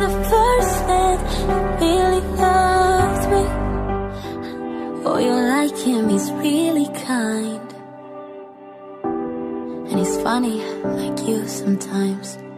the first glance, you really loved me. Oh, you're like him, he's really kind. And he's funny like you sometimes.